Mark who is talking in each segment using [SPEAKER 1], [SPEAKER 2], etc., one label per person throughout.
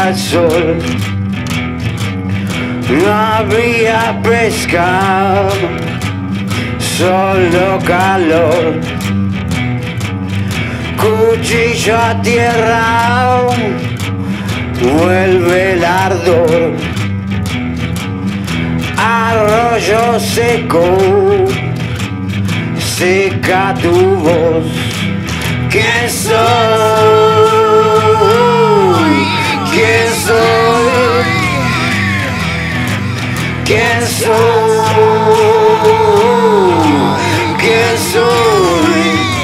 [SPEAKER 1] al sol. No había pesca, solo calor. Cuchillo a tierra, vuelve el ardor. Arroyo seco, seca tu voz. ¿Quién soy? ¿Quién soy? ¿Quién soy? ¿Quién soy?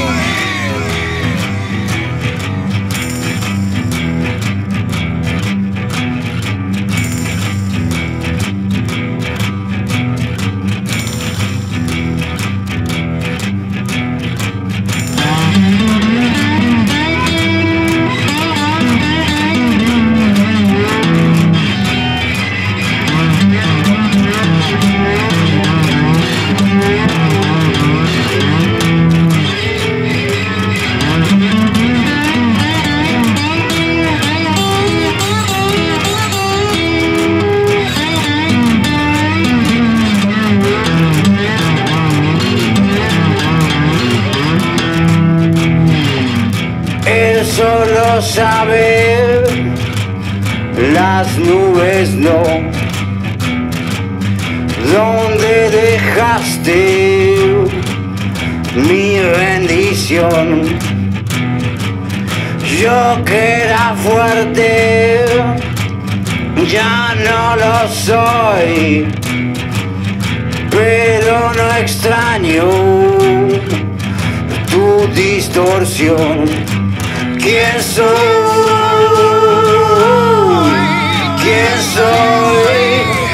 [SPEAKER 1] Solo saber, las nubes no. ¿Dónde dejaste mi rendición? Yo que era fuerte, ya no lo soy, pero no extraño tu distorsión. ¿Quién soy? ¿Quién soy?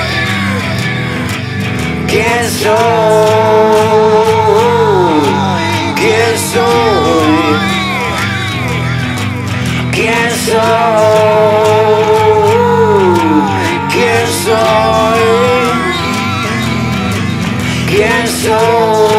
[SPEAKER 1] ¿Quién soy? ¿Quién soy? ¿Quién soy? ¿Quién soy? ¿Quién soy?